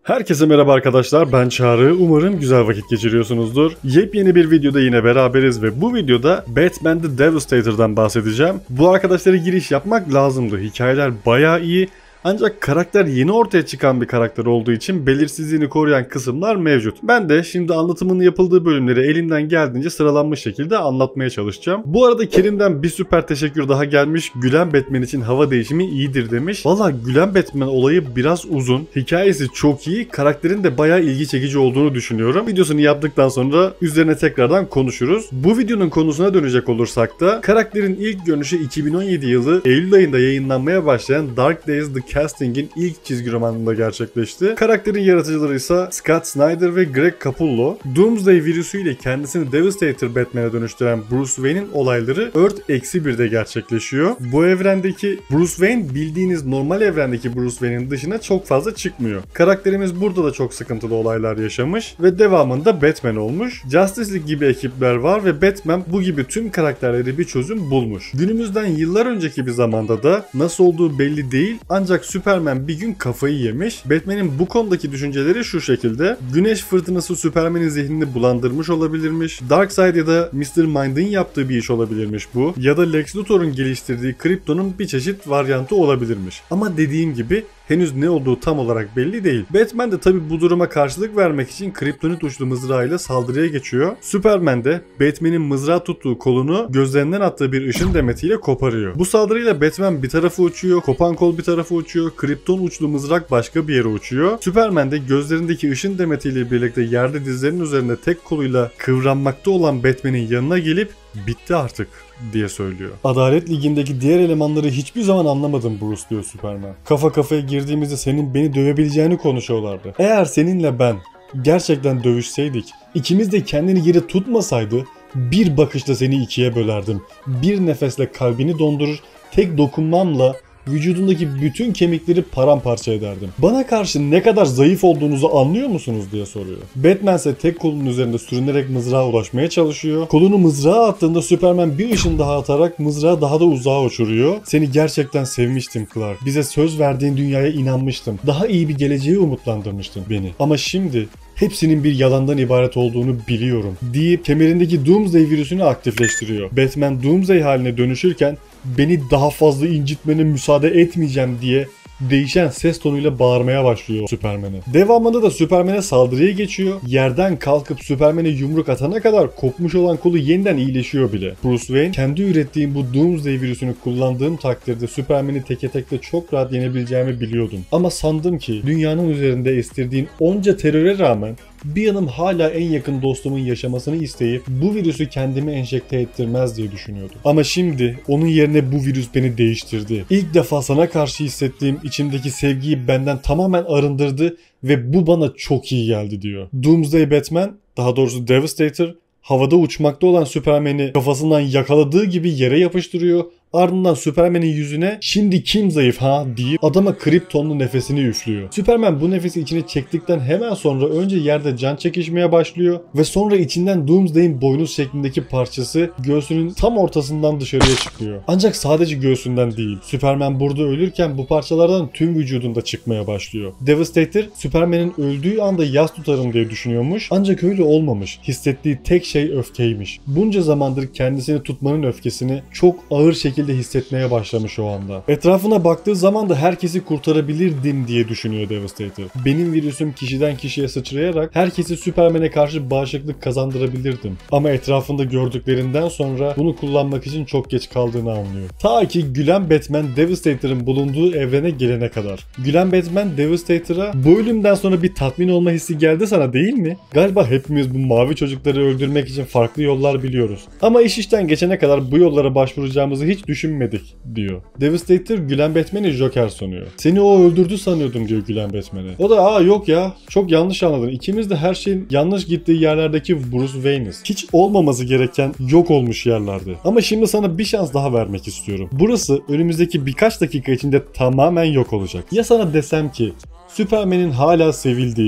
Herkese merhaba arkadaşlar, ben Çağrı. Umarım güzel vakit geçiriyorsunuzdur. Yepyeni bir videoda yine beraberiz ve bu videoda Batman The Devastator'dan bahsedeceğim. Bu arkadaşlara giriş yapmak lazımdı. Hikayeler bayağı iyi. Ancak karakter yeni ortaya çıkan bir karakter olduğu için belirsizliğini koruyan kısımlar mevcut. Ben de şimdi anlatımının yapıldığı bölümleri elimden geldiğince sıralanmış şekilde anlatmaya çalışacağım. Bu arada Kerim'den bir süper teşekkür daha gelmiş. Gülen Batman için hava değişimi iyidir demiş. Valla Gülen Batman olayı biraz uzun. Hikayesi çok iyi. Karakterin de bayağı ilgi çekici olduğunu düşünüyorum. Videosunu yaptıktan sonra üzerine tekrardan konuşuruz. Bu videonun konusuna dönecek olursak da karakterin ilk görünüşü 2017 yılı Eylül ayında yayınlanmaya başlayan Dark Days The Casting'in ilk çizgi romanında gerçekleşti. Karakterin yaratıcıları ise Scott Snyder ve Greg Capullo. Doomsday virüsüyle kendisini Devastator Batman'e dönüştüren Bruce Wayne'in olayları Earth-1'de gerçekleşiyor. Bu evrendeki Bruce Wayne bildiğiniz normal evrendeki Bruce Wayne'in dışına çok fazla çıkmıyor. Karakterimiz burada da çok sıkıntılı olaylar yaşamış ve devamında Batman olmuş. Justice League gibi ekipler var ve Batman bu gibi tüm karakterleri bir çözüm bulmuş. Günümüzden yıllar önceki bir zamanda da nasıl olduğu belli değil ancak Superman bir gün kafayı yemiş. Batman'in bu konudaki düşünceleri şu şekilde. Güneş fırtınası Superman'in zihnini bulandırmış olabilirmiş. Darkseid ya da Mr. Mind'in yaptığı bir iş olabilirmiş bu. Ya da Lex Luthor'un geliştirdiği Krypton'un bir çeşit varyantı olabilirmiş. Ama dediğim gibi henüz ne olduğu tam olarak belli değil. Batman de tabi bu duruma karşılık vermek için kriptonit uçlu mızrağıyla saldırıya geçiyor. Superman de Batman'in mızrağı tuttuğu kolunu gözlerinden attığı bir ışın demetiyle koparıyor. Bu saldırıyla Batman bir tarafa uçuyor, kopan kol bir tarafa uçuyor, kripton uçlu mızrak başka bir yere uçuyor. Superman de gözlerindeki ışın demetiyle birlikte yerde dizlerinin üzerinde tek koluyla kıvranmakta olan Batman'in yanına gelip "Bitti artık" diye söylüyor. Adalet Ligi'ndeki diğer elemanları hiçbir zaman anlamadım Bruce diyor Superman. Kafa kafaya girdiğimizde senin beni dövebileceğini konuşuyorlardı. Eğer seninle ben gerçekten dövüşseydik, ikimiz de kendini geri tutmasaydı bir bakışla seni ikiye bölerdim. Bir nefesle kalbini dondurur, tek dokunmamla vücudundaki bütün kemikleri paramparça ederdim. Bana karşı ne kadar zayıf olduğunuzu anlıyor musunuz diye soruyor. Batman ise tek kolunun üzerinde sürünerek mızrağa ulaşmaya çalışıyor. Kolunu mızrağa attığında Superman bir ışın daha atarak mızrağı daha da uzağa uçuruyor. Seni gerçekten sevmiştim Clark. Bize söz verdiğin dünyaya inanmıştım. Daha iyi bir geleceğe umutlandırmıştın beni. Ama şimdi hepsinin bir yalandan ibaret olduğunu biliyorum deyip kemerindeki Doomsday virüsünü aktifleştiriyor. Batman Doomsday haline dönüşürken beni daha fazla incitmene müsaade etmeyeceğim diye değişen ses tonuyla bağırmaya başlıyor Superman'e. Devamında da Superman'e saldırıya geçiyor. Yerden kalkıp Superman'e yumruk atana kadar kopmuş olan kolu yeniden iyileşiyor bile. Bruce Wayne, kendi ürettiğim bu Doomsday virüsünü kullandığım takdirde Superman'i teke tekte çok rahat yenebileceğimi biliyordum. Ama sandım ki dünyanın üzerinde estirdiğin onca teröre rağmen bir yanım hala en yakın dostumun yaşamasını isteyip bu virüsü kendime enjekte ettirmez diye düşünüyordum. Ama şimdi onun yerine bu virüs beni değiştirdi. İlk defa sana karşı hissettiğim içimdeki sevgiyi benden tamamen arındırdı ve bu bana çok iyi geldi diyor. Doomsday Batman, daha doğrusu Devastator, havada uçmakta olan Superman'i kafasından yakaladığı gibi yere yapıştırıyor. Ardından Superman'in yüzüne "Şimdi kim zayıf ha?" deyip adama kriptonlu nefesini üflüyor. Superman bu nefesi içine çektikten hemen sonra önce yerde can çekişmeye başlıyor ve sonra içinden Doomsday'in boynuz şeklindeki parçası göğsünün tam ortasından dışarıya çıkıyor. Ancak sadece göğsünden değil. Superman burada ölürken bu parçalardan tüm vücudunda çıkmaya başlıyor. Devastator, Superman'in öldüğü anda yas tutarım diye düşünüyormuş. Ancak öyle olmamış. Hissettiği tek şey öfkeymiş. Bunca zamandır kendisini tutmanın öfkesini çok ağır şekilde hissetmeye başlamış o anda. Etrafına baktığı zaman da herkesi kurtarabilirdim diye düşünüyor Devastator. Benim virüsüm kişiden kişiye sıçrayarak herkesi Superman'e karşı bağışıklık kazandırabilirdim. Ama etrafında gördüklerinden sonra bunu kullanmak için çok geç kaldığını anlıyor. Ta ki Gülen Batman Devastator'ın bulunduğu evrene gelene kadar. Gülen Batman Devastator'a "Bu ölümden sonra bir tatmin olma hissi geldi sana değil mi? Galiba hepimiz bu mavi çocukları öldürmek için farklı yollar biliyoruz. Ama iş işten geçene kadar bu yollara başvuracağımızı hiç düşünmedik" diyor. Devastator Gülen Batman'e Joker sunuyor. "Seni o öldürdü sanıyordum" diyor Gülen Batman'e. O da "Yok ya, çok yanlış anladın. İkimiz de her şeyin yanlış gittiği yerlerdeki Bruce Wayne'iz. Hiç olmaması gereken yok olmuş yerlerde. Ama şimdi sana bir şans daha vermek istiyorum. Burası önümüzdeki birkaç dakika içinde tamamen yok olacak. Ya sana desem ki Superman'in hala sevildiği,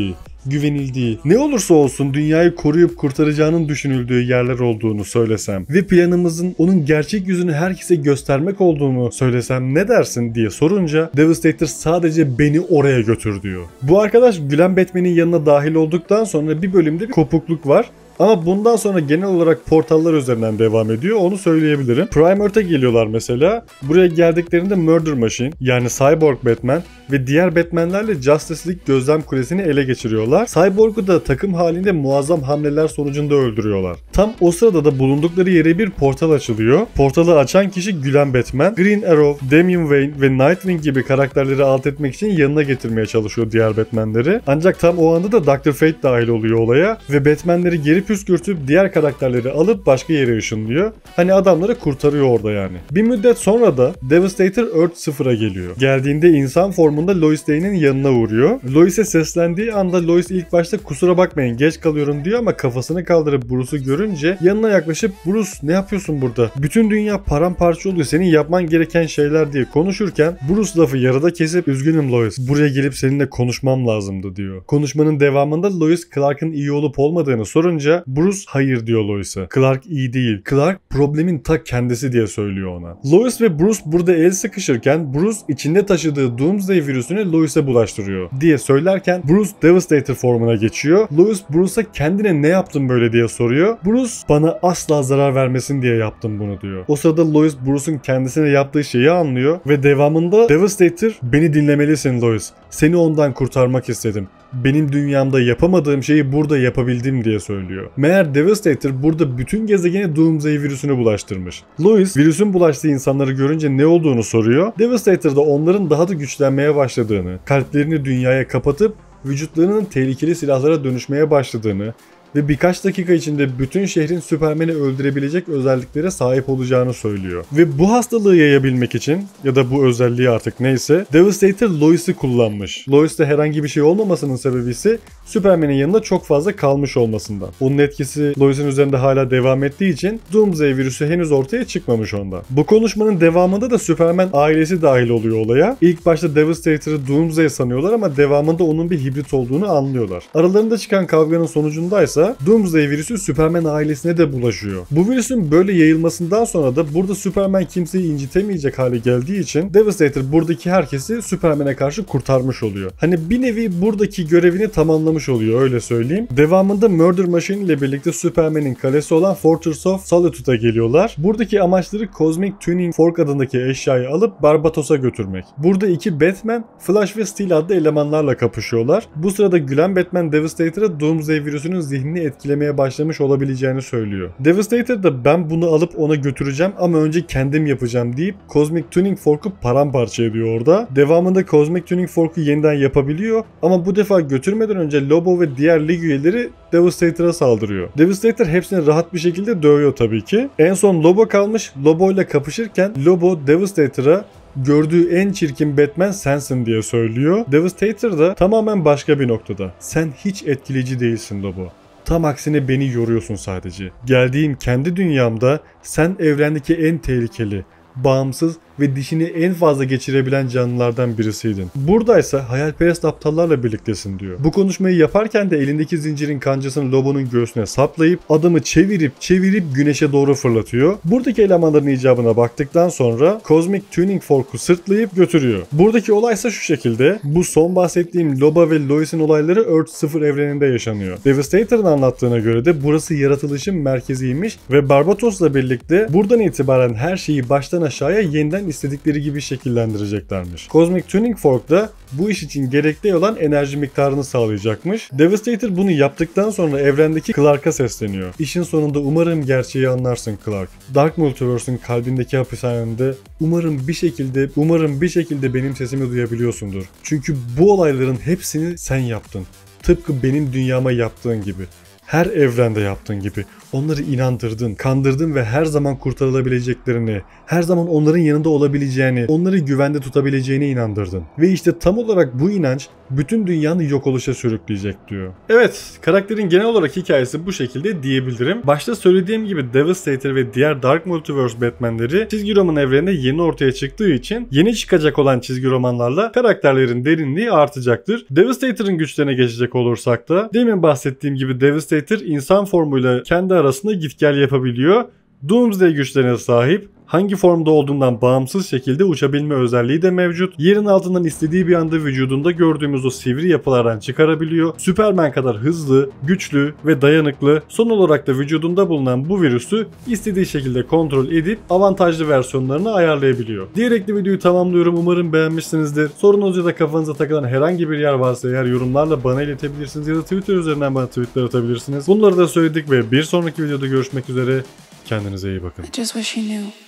güvenildiği, ne olursa olsun dünyayı koruyup kurtaracağının düşünüldüğü yerler olduğunu söylesem ve planımızın onun gerçek yüzünü herkese göstermek olduğunu söylesem ne dersin diye sorunca Devastator sadece beni oraya götür diyor. Bu arkadaş gülen Batman'in yanına dahil olduktan sonra bir bölümde bir kopukluk var. Ama bundan sonra genel olarak portallar üzerinden devam ediyor, onu söyleyebilirim. Prime Earth'e geliyorlar mesela. Buraya geldiklerinde Murder Machine yani Cyborg Batman ve diğer Batman'lerle Justice League gözlem kulesini ele geçiriyorlar. Cyborg'u da takım halinde muazzam hamleler sonucunda öldürüyorlar. Tam o sırada da bulundukları yere bir portal açılıyor. Portalı açan kişi gülen Batman, Green Arrow, Damian Wayne ve Nightwing gibi karakterleri alt etmek için yanına getirmeye çalışıyor diğer Batman'leri. Ancak tam o anda da Dr. Fate dahil oluyor olaya ve Batman'leri geri püskürtüp diğer karakterleri alıp başka yere ışınlıyor. Hani adamları kurtarıyor orada yani. Bir müddet sonra da Devastator Earth 0'a geliyor. Geldiğinde insan formunda Lois Lane'in yanına uğruyor. Lois'e seslendiği anda Lois ilk başta kusura bakmayın geç kalıyorum diyor ama kafasını kaldırıp Bruce'u görünce yanına yaklaşıp Bruce ne yapıyorsun burada? Bütün dünya paramparça oluyor. Senin yapman gereken şeyler diye konuşurken Bruce lafı yarıda kesip üzgünüm Lois. Buraya gelip seninle konuşmam lazımdı diyor. Konuşmanın devamında Lois Clark'ın iyi olup olmadığını sorunca Bruce hayır diyor Lois'a. Clark iyi değil. Clark problemin ta kendisi diye söylüyor ona. Lois ve Bruce burada el sıkışırken Bruce içinde taşıdığı Doomsday virüsünü Lois'e bulaştırıyor diye söylerken Bruce Devastator formuna geçiyor. Lois Bruce'a kendine ne yaptın böyle diye soruyor. Bruce bana asla zarar vermesin diye yaptım bunu diyor. O sırada Lois Bruce'un kendisine yaptığı şeyi anlıyor ve devamında Devastator beni dinlemelisin Lois. Seni ondan kurtarmak istedim. Benim dünyamda yapamadığım şeyi burada yapabildim diye söylüyor. Meğer Devastator burada bütün gezegene Doomsday virüsünü bulaştırmış. Lois virüsün bulaştığı insanları görünce ne olduğunu soruyor. Devastator da onların daha da güçlenmeye başladığını, kalplerini dünyaya kapatıp vücutlarının tehlikeli silahlara dönüşmeye başladığını ve birkaç dakika içinde bütün şehrin Superman'i öldürebilecek özelliklere sahip olacağını söylüyor. Ve bu hastalığı yayabilmek için ya da bu özelliği artık neyse Devastator Lois'i kullanmış. Lois'te herhangi bir şey olmamasının sebebi ise Superman'in yanında çok fazla kalmış olmasından. Onun etkisi Lois'in üzerinde hala devam ettiği için Doomsday virüsü henüz ortaya çıkmamış onda. Bu konuşmanın devamında da Superman ailesi dahil oluyor olaya. İlk başta Devastator'ı Doomsday sanıyorlar ama devamında onun bir hibrit olduğunu anlıyorlar. Aralarında çıkan kavganın sonucundaysa Doomsday virüsü Superman ailesine de bulaşıyor. Bu virüsün böyle yayılmasından sonra da burada Superman kimseyi incitemeyecek hale geldiği için Devastator buradaki herkesi Superman'e karşı kurtarmış oluyor. Hani bir nevi buradaki görevini tamamlamış oluyor öyle söyleyeyim. Devamında Murder Machine ile birlikte Superman'in kalesi olan Fortress of Solitude'a geliyorlar. Buradaki amaçları Cosmic Tuning Fork adındaki eşyayı alıp Barbatos'a götürmek. Burada iki Batman, Flash ve Steel adlı elemanlarla kapışıyorlar. Bu sırada gülen Batman Devastator'a Doomsday virüsünün zihnini etkilemeye başlamış olabileceğini söylüyor. Devastator da ben bunu alıp ona götüreceğim ama önce kendim yapacağım deyip Cosmic Tuning Fork'u paramparça ediyor orada. Devamında Cosmic Tuning Fork'u yeniden yapabiliyor ama bu defa götürmeden önce Lobo ve diğer lig üyeleri Devastator'a saldırıyor. Devastator hepsini rahat bir şekilde dövüyor tabii ki. En son Lobo kalmış. Lobo ile kapışırken Lobo Devastator'a gördüğü en çirkin Batman sensin diye söylüyor. Devastator da tamamen başka bir noktada. Sen hiç etkileyici değilsin Lobo. Tam aksine beni yoruyorsun sadece. Geldiğim kendi dünyamda sen evrendeki en tehlikeli, bağımsız ve dişini en fazla geçirebilen canlılardan birisiydin. Buradaysa hayalperest aptallarla birliktesin diyor. Bu konuşmayı yaparken de elindeki zincirin kancasını Lobo'nun göğsüne saplayıp adamı çevirip güneşe doğru fırlatıyor. Buradaki elemanların icabına baktıktan sonra Cosmic Tuning Fork'u sırtlayıp götürüyor. Buradaki olaysa şu şekilde. Bu son bahsettiğim Lobo ve Lois'in olayları Earth 0 evreninde yaşanıyor. Devastator'ın anlattığına göre de burası yaratılışın merkeziymiş ve Barbatos'la birlikte buradan itibaren her şeyi baştan aşağıya yeniden istedikleri gibi şekillendireceklermiş. Cosmic Tuning Fork da bu iş için gerekli olan enerji miktarını sağlayacakmış. Devastator bunu yaptıktan sonra evrendeki Clark'a sesleniyor. İşin sonunda umarım gerçeği anlarsın Clark. Dark Multiverse'ün kalbindeki hapishanede umarım bir şekilde benim sesimi duyabiliyorsundur. Çünkü bu olayların hepsini sen yaptın. Tıpkı benim dünyama yaptığın gibi. Her evrende yaptığın gibi. Onları inandırdın, kandırdın ve her zaman kurtarılabileceklerini, her zaman onların yanında olabileceğini, onları güvende tutabileceğine inandırdın. Ve işte tam olarak bu inanç bütün dünyanı yok oluşa sürükleyecek diyor. Evet, karakterin genel olarak hikayesi bu şekilde diyebilirim. Başta söylediğim gibi Devastator ve diğer Dark Multiverse Batman'leri çizgi roman evreninde yeni ortaya çıktığı için yeni çıkacak olan çizgi romanlarla karakterlerin derinliği artacaktır. Devastator'ın güçlerine geçecek olursak da demin bahsettiğim gibi Devastator insan formuyla kendi arasında git gel yapabiliyor. Doomsday güçlerine sahip, hangi formda olduğundan bağımsız şekilde uçabilme özelliği de mevcut. Yerin altından istediği bir anda vücudunda gördüğümüz o sivri yapılardan çıkarabiliyor. Superman kadar hızlı, güçlü ve dayanıklı. Son olarak da vücudunda bulunan bu virüsü istediği şekilde kontrol edip avantajlı versiyonlarını ayarlayabiliyor. Diyerek de videoyu tamamlıyorum. Umarım beğenmişsinizdir. Sorunuz ya da kafanıza takılan herhangi bir yer varsa eğer yorumlarla bana iletebilirsiniz ya da Twitter üzerinden bana tweetler atabilirsiniz. Bunları da söyledik ve bir sonraki videoda görüşmek üzere. Kendinize iyi bakın. I just wish you knew.